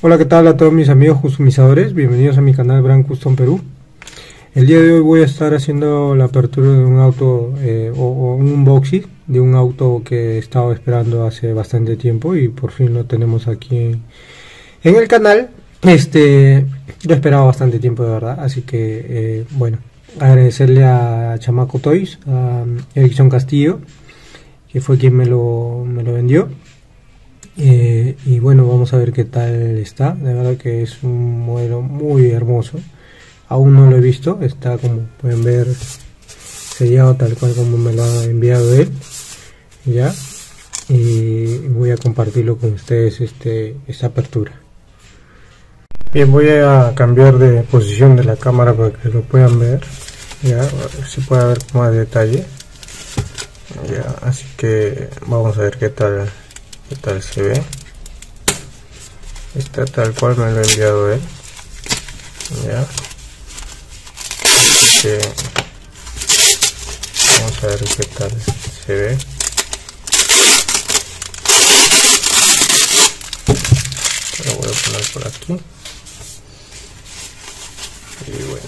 Hola, ¿qué tal a todos mis amigos customizadores? Bienvenidos a mi canal Brand Custom Perú. El día de hoy voy a estar haciendo la apertura de un auto o un unboxing de un auto que he estado esperando hace bastante tiempo y por fin lo tenemos aquí en el canal. Lo he esperado bastante tiempo, de verdad, así que bueno, agradecerle a Chamaco Toys, a Erickson Castillo, que fue quien me lo vendió. Y bueno, vamos a ver qué tal está. De verdad que es un modelo muy hermoso. Aún no lo he visto, está, como pueden ver, sellado tal cual como me lo ha enviado él, ya. Y voy a compartirlo con ustedes esta apertura. Bien, voy a cambiar de posición de la cámara para que lo puedan ver, ya, si puede ver con más detalle, ya. Así que vamos a ver qué tal se ve. Está tal cual me lo ha enviado él, ya. Así que vamos a ver qué tal se ve. Lo voy a poner por aquí y bueno,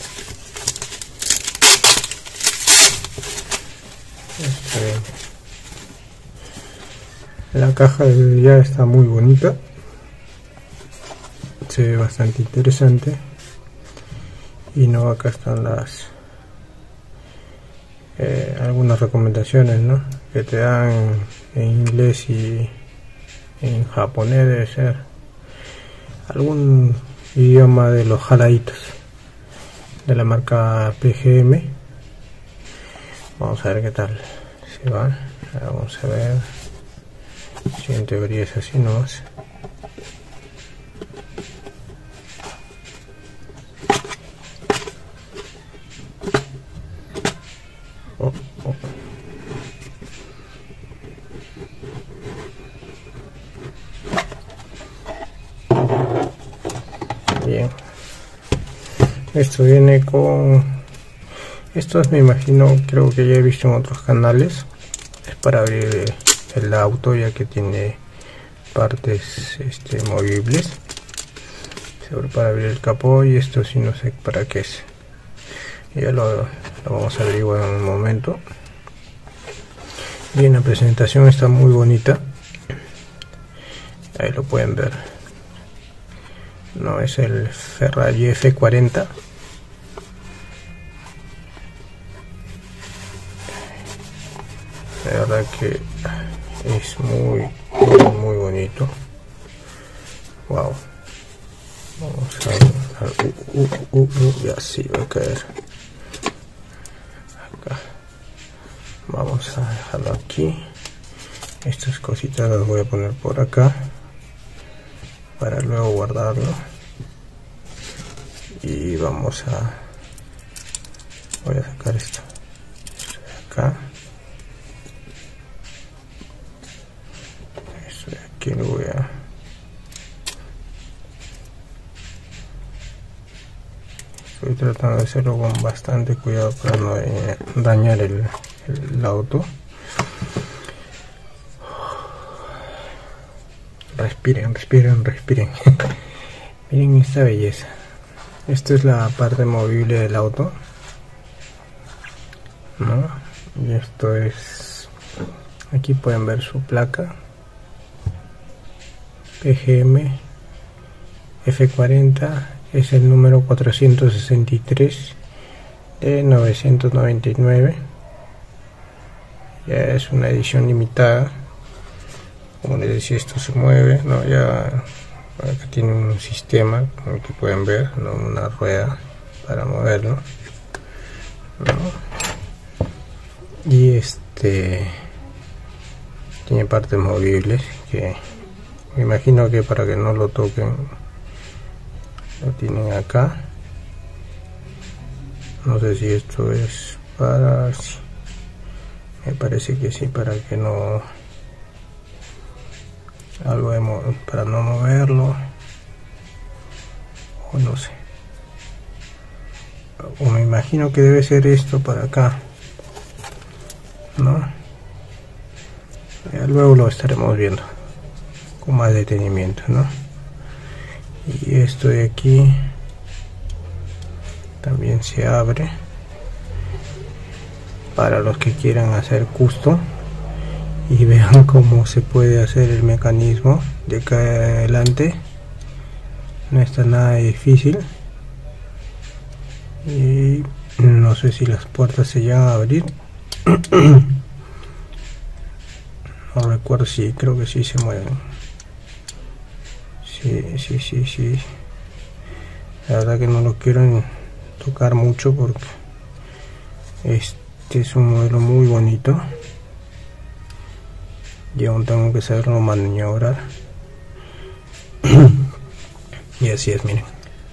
la caja ya está muy bonita, se ve bastante interesante. Y no, acá están las algunas recomendaciones, ¿no?, que te dan en inglés y en japonés, debe ser algún idioma de los jaladitos de la marca PGM. Vamos a ver qué tal se va. Vamos a ver si en teoría es así nomás. Bien, esto viene con estos, me imagino, creo que ya he visto en otros canales. Es para abrir el auto, ya que tiene partes movibles. Para abrir el capó, y esto sí no sé para qué es. Ya lo vamos a averiguar en un momento. Bien, la presentación está muy bonita, ahí lo pueden ver. No, es el Ferrari F40. La verdad que es muy bonito. Wow. Vamos a ya sí va a caer. Acá. Vamos a dejarlo aquí. Estas cositas las voy a poner por acá para luego guardarlo. Y voy a sacar esto de acá. Esto de aquí lo voy a... Estoy tratando de hacerlo con bastante cuidado para no dañar el auto. Respiren. Miren esta belleza. Esta es la parte movible del auto, ¿no? Y esto es... Aquí pueden ver su placa. PGM F40. Es el número 463 de 999. Ya es una edición limitada. Como les decía, esto se mueve, ¿no? Ya acá tiene un sistema, como que pueden ver, ¿no?, una rueda para moverlo, ¿no? Y tiene partes movibles que me imagino que para que no lo toquen lo tienen acá. No sé si esto es para... Sí, me parece que sí, para que no... para no moverlo, o no sé, o me imagino que debe ser esto para acá, ¿no? Ya luego lo estaremos viendo con más detenimiento, ¿no? y esto de aquí también se abre para los que quieran hacer custom y vean cómo se puede hacer el mecanismo de acá adelante. No está nada difícil y no sé si las puertas se llegan a abrir. No recuerdo si, creo que sí se mueven. Sí. La verdad que no lo quiero tocar mucho porque este es un modelo muy bonito y aún tengo que saberlo maniobrar. Y así es, miren.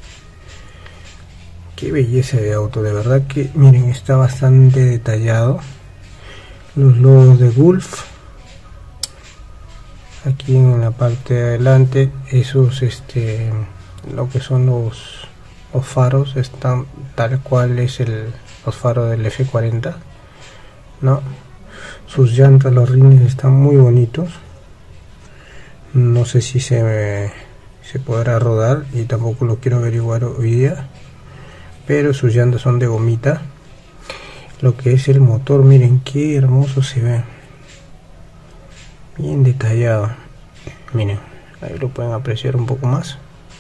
Qué belleza de auto, de verdad que miren, está bastante detallado. Los logos de Gulf aquí en la parte de adelante, esos lo que son los faros están tal cual es los faros del F40, ¿no? Sus llantas, los rines están muy bonitos. No sé si se podrá rodar y tampoco lo quiero averiguar hoy día, pero sus llantas son de gomita. Lo que es el motor, miren qué hermoso se ve, bien detallado. Miren, ahí lo pueden apreciar un poco más.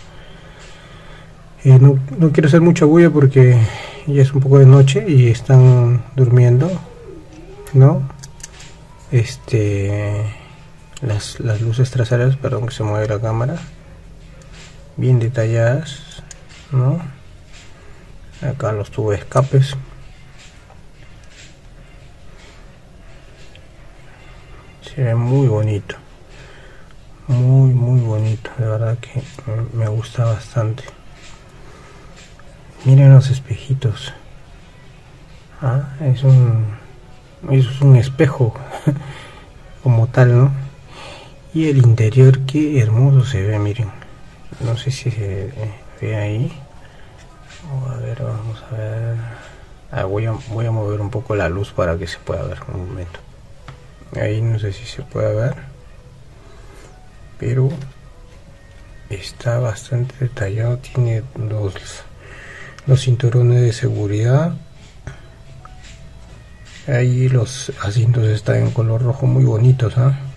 No quiero hacer mucha bulla porque ya es un poco de noche y están durmiendo, ¿no? Las luces traseras, perdón que se mueve la cámara, bien detalladas, ¿no? Acá los tubos de escapes, se ve muy bonito, muy bonito, de verdad que me gusta bastante. Miren los espejitos. Es un espejo como tal, ¿no? Y el interior, qué hermoso se ve, miren. No sé si se ve ahí. Vamos a ver. Voy a mover un poco la luz para que se pueda ver un momento. Ahí no sé si se puede ver, pero está bastante detallado. Tiene los cinturones de seguridad. Ahí los asientos están en color rojo, muy bonitos,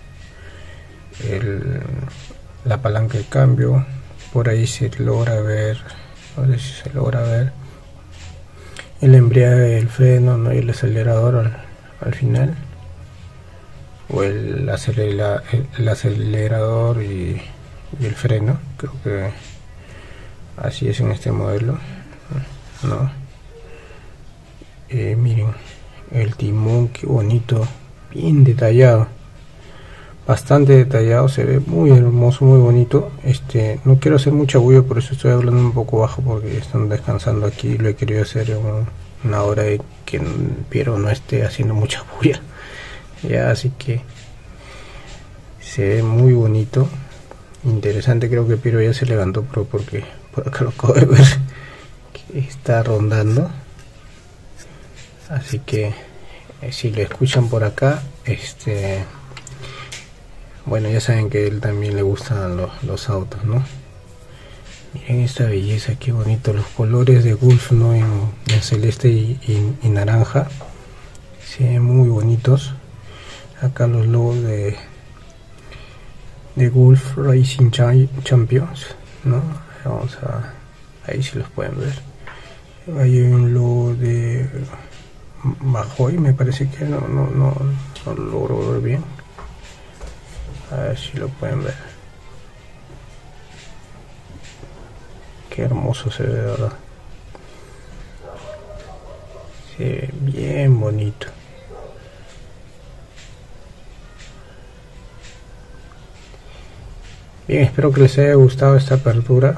la palanca de cambio, por ahí se logra ver, no sé si se logra ver el embrague, el freno, ¿no? Y el acelerador al final, o el acelerador y el freno. Creo que así es en este modelo, ¿no? Miren el timón, qué bonito, bien detallado, bastante detallado, se ve muy hermoso, muy bonito. No quiero hacer mucha bulla, por eso estoy hablando un poco bajo, porque están descansando aquí. Lo he querido hacer en una hora de que Piero no esté haciendo mucha bulla, ya, así que se ve muy bonito, interesante. Creo que Piero ya se levantó, porque por acá lo acabo de ver que está rondando. Así que si lo escuchan por acá, bueno, ya saben que a él también le gustan los autos, ¿no? Miren esta belleza, qué bonito, los colores de Gulf, ¿no? En celeste y naranja, se ven muy bonitos. Acá los logos de Gulf Racing Champions, ¿no? Vamos a, ahí si los pueden ver. Hay un logo de Majoy, me parece que no lo logro ver bien. A ver si lo pueden ver. Qué hermoso se ve, de verdad. Se ve bien bonito. Bien, espero que les haya gustado esta apertura.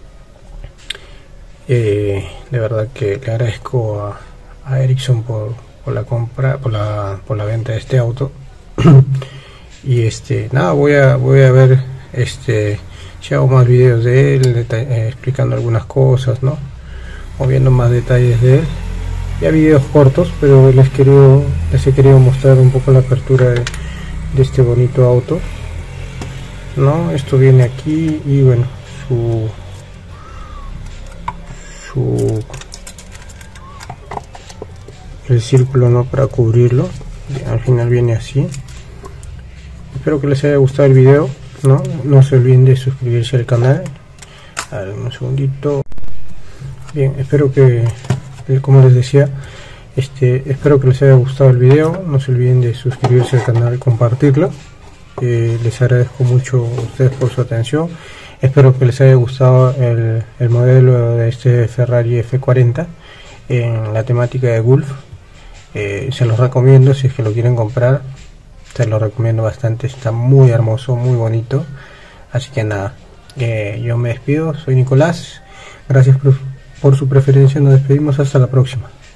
De verdad que le agradezco a Ericsson por la compra, por la venta de este auto. Y nada, voy a ver si hago más videos de él, explicando algunas cosas, ¿no? O viendo más detalles de él. Ya videos cortos, pero les he querido mostrar un poco la apertura de este bonito auto, ¿no? Esto viene aquí y bueno, el círculo, ¿no?, para cubrirlo. Al final viene así. Espero que les haya gustado el video, no se olviden de suscribirse al canal. A ver, un segundito. Bien, espero que, como les decía, espero que les haya gustado el video. No se olviden de suscribirse al canal, compartirlo. Les agradezco mucho a ustedes por su atención. Espero que les haya gustado el modelo de este Ferrari F40 en la temática de Gulf. Se los recomiendo si es que lo quieren comprar. Se los recomiendo bastante, está muy hermoso, muy bonito. Así que nada, yo me despido, soy Nicolás. Gracias por su preferencia, nos despedimos, hasta la próxima.